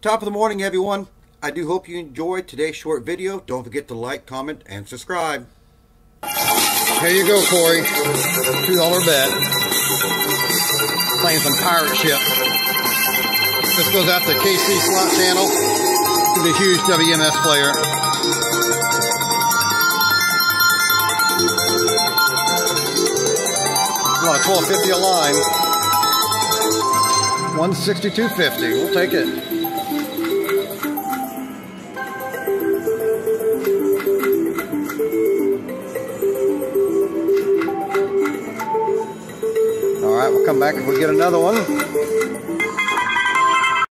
Top of the morning, everyone. I do hope you enjoyed today's short video. Don't forget to like, comment, and subscribe. Here you go, Corey. $2 bet. Playing some pirate ship. This goes out to KC Slot Channel. He's a huge WMS player. About $12.50 a line. $162.50. We'll take it. All right, we'll come back if we get another one.